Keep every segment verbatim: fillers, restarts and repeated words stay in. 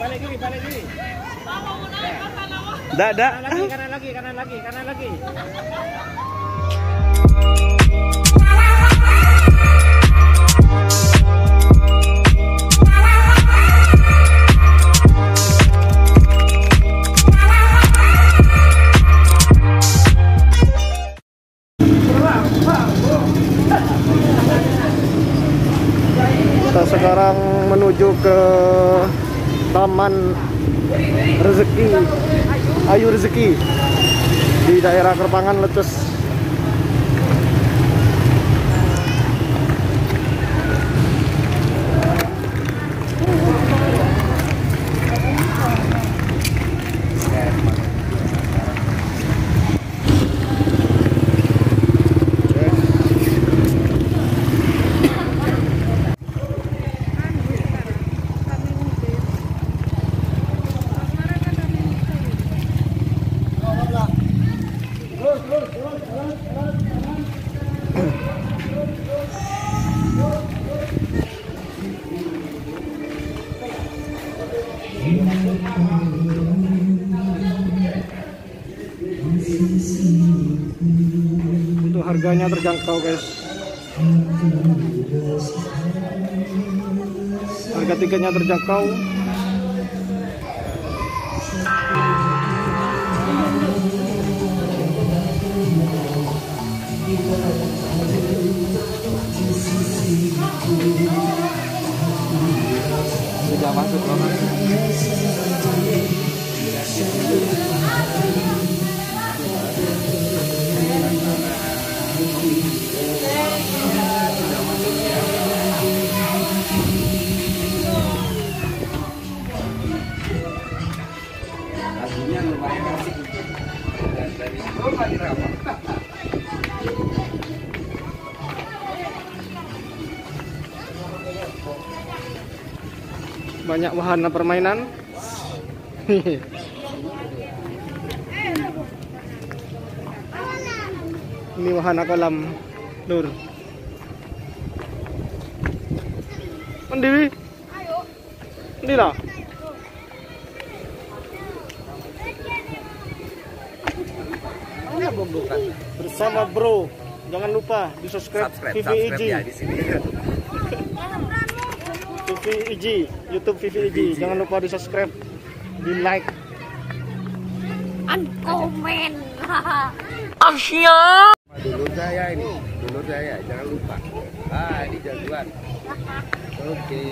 balik diri, balik diri. Dak, dak. Kanan lagi, kanan lagi, kanan lagi, kanan lagi. Kita sekarang menuju ke Taman Rezeki Ayu Rezeki di daerah Kerpangan Leces. Itu harganya terjangkau, guys. Harga tiketnya terjangkau. Sudah masuk Roman. Lagunya lumayan asik. Dari rumah dirama. Banyak wahana permainan. Ini wahana kolam lur. Dewi. Ini lah. Bersama bro. Jangan lupa di subscribe V V I G. Ya di sini. V V I G, YouTube V V I G. Jangan lupa di subscribe, di like, and komen. Asia. Dulur saya ini, dulur saya, jangan lupa. Ah, ini jagoan. Oke.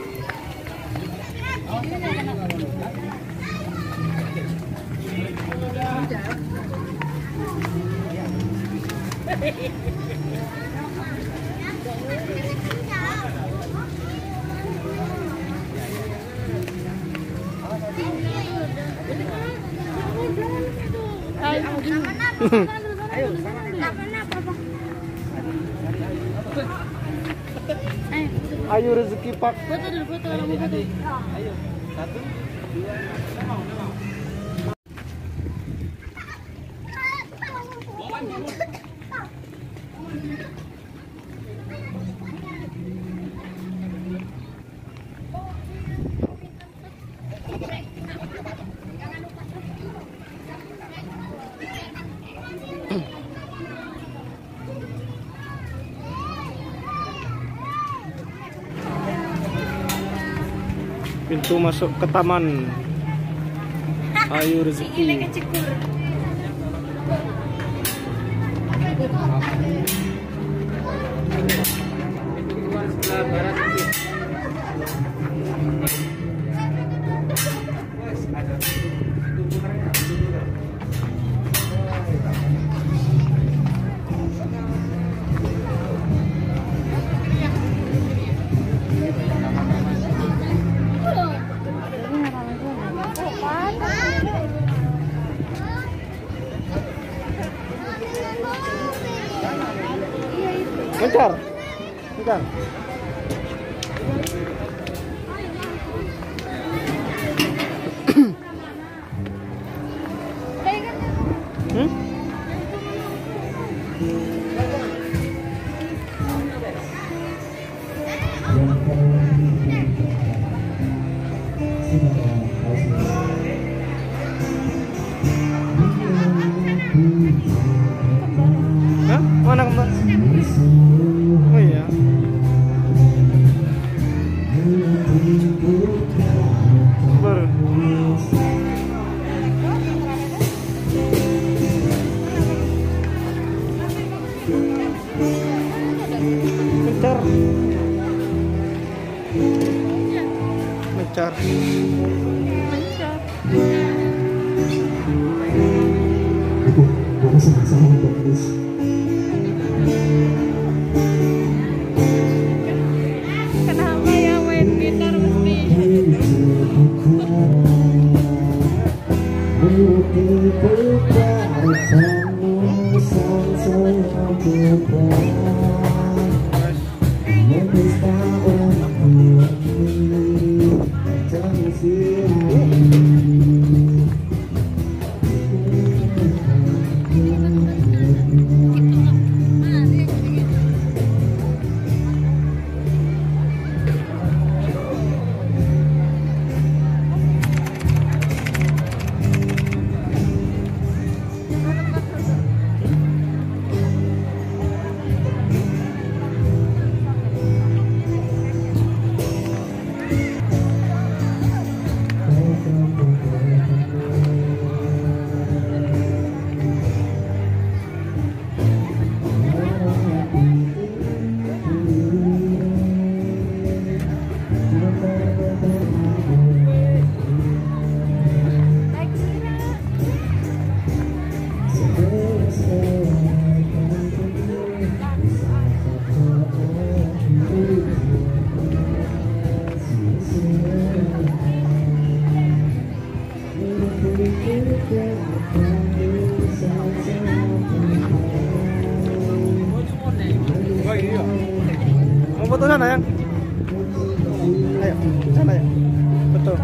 Ayu Rezeki Pak. Foto dulu, foto kalau mau foto. Ayo, satu, dua, Pintu masuk ke Taman Ayu Rezeki. Bentar, bentar. Hmm? Yang Aku sama-sama bagus. Kenapa ya main gitar mesti? Mau foto sana ya? Ayo, sana ya. Betul.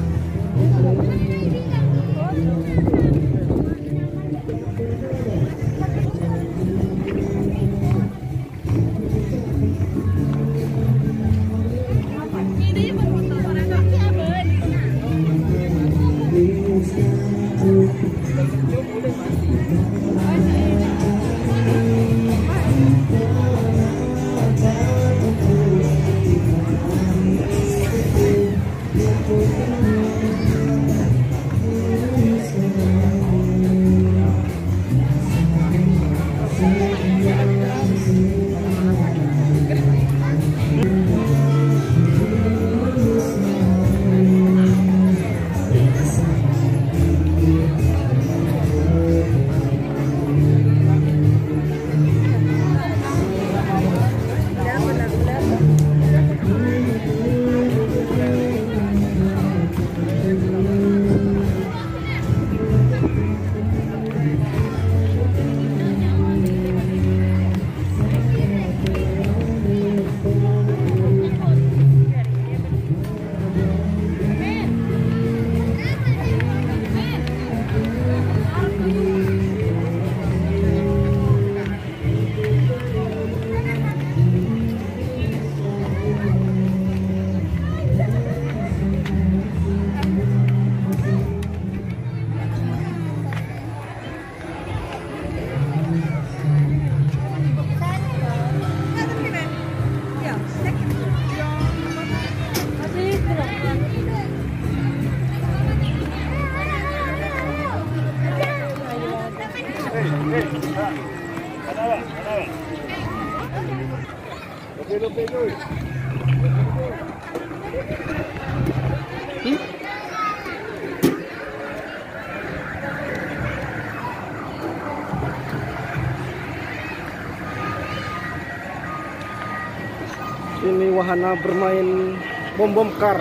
Ini wahana bermain bom bom kar.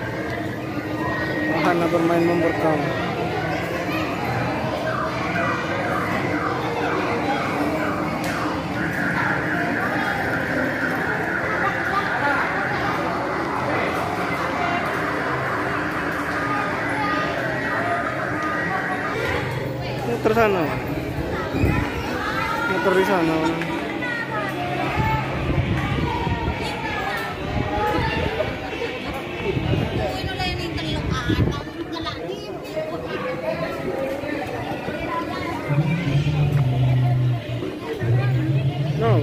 Wahana bermain bom bom kar. Muter sana. Muter di sana. No.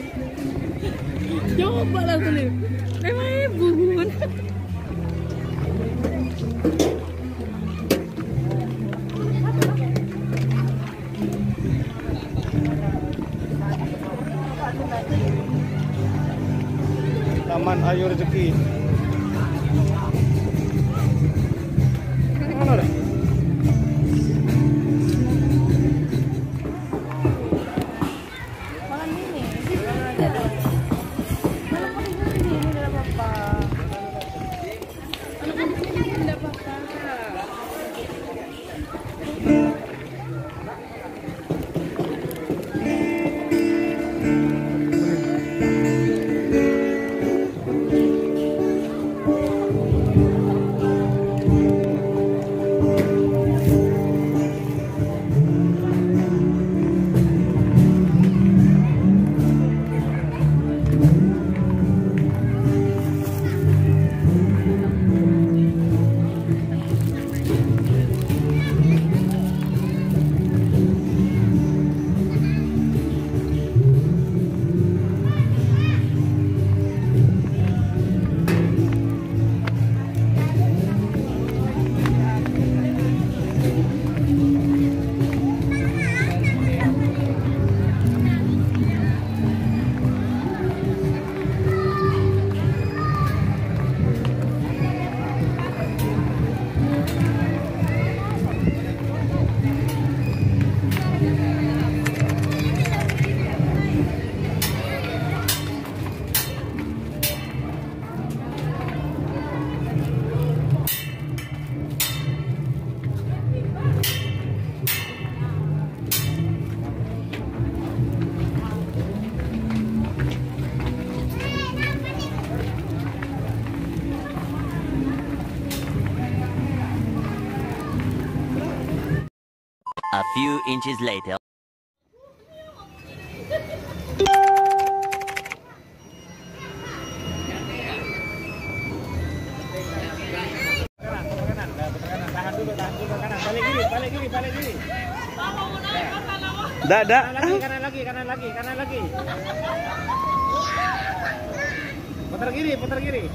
Coba lah tuh, memangnya burun. kiri. Mana dah? Makan ini. Mana aja dah. Kalau mau di sini tidak apa-apa. Kalau mau di sini tidak apa-apa. A few inches later. Dah, dah. Kanan lagi, kanan lagi, kanan lagi, kanan lagi. Putar kiri, putar kiri.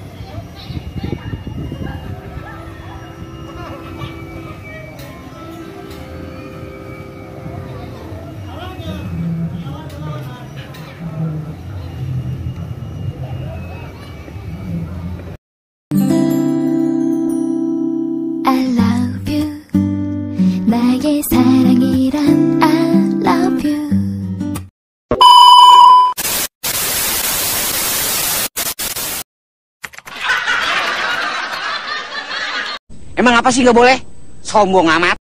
I love you. 나의 사랑이란 I love you. Emang apa sih nggak boleh? Sombong amat.